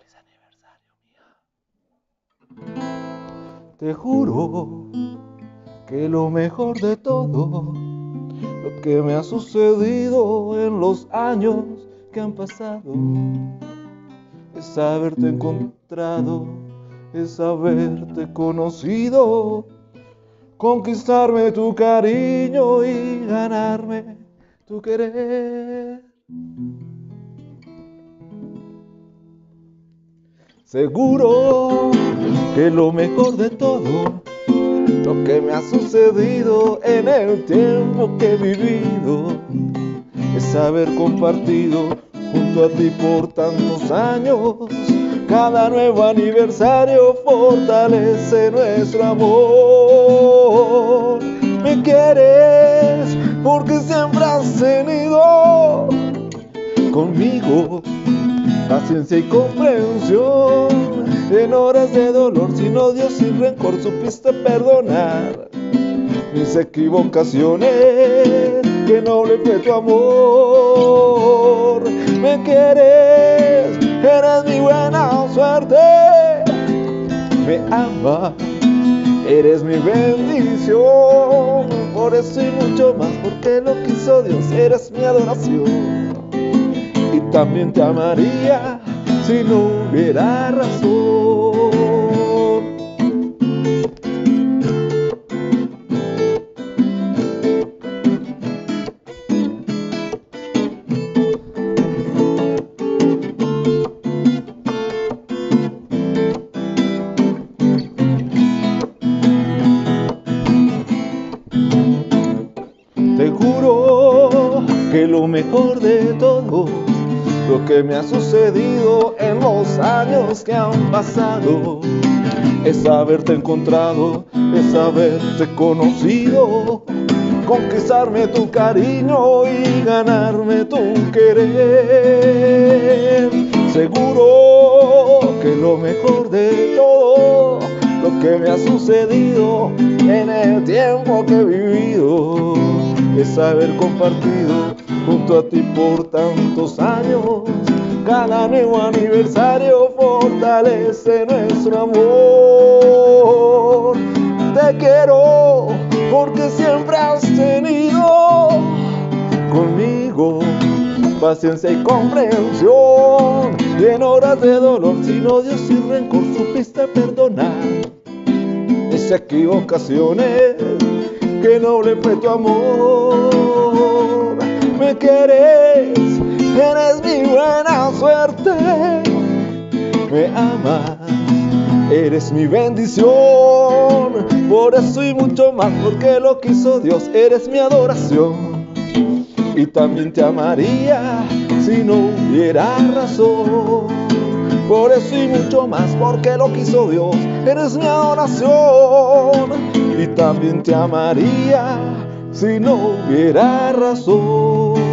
Te juro que lo mejor de todo, lo que me ha sucedido en los años que han pasado, es haberte encontrado, es haberte conocido, conquistarme tu cariño y ganarme tu querer. Seguro que lo mejor de todo, lo que me ha sucedido en el tiempo que he vivido, es haber compartido junto a ti por tantos años. Cada nuevo aniversario fortalece nuestro amor. Me quieres porque siempre has tenido conmigo paciencia y comprensión. En horas de dolor, sin odio, sin rencor, supiste perdonar mis equivocaciones. Qué noble fue tu amor. Me quieres, eres mi buena suerte. Me amas, eres mi bendición. Por eso y mucho más, porque lo quiso Dios, eres mi adoración. Y también te amaría si no hubiera razón. Te juro que lo mejor de todo, lo que me ha sucedido en los años que han pasado, es haberte encontrado, es haberte conocido, conquistarme tu cariño y ganarme tu querer. Seguro que lo mejor de todo, lo que me ha sucedido en el tiempo que he vivido, es haber compartido junto a ti por tantos años. Cada nuevo aniversario fortalece nuestro amor. Te quiero porque siempre has tenido conmigo paciencia y comprensión. Y en horas de dolor, sin odio, sin rencor, supiste perdonar mis equivocaciones. Qué noble fue tu amor. Me quieres, eres mi buena suerte. Me amas, eres mi bendición. Por eso y mucho más, porque lo quiso Dios, eres mi adoración. Y también te amaría si no hubiera razón. Por eso y mucho más, porque lo quiso Dios, eres mi adoración. Y también te amaría si no hubiera razón.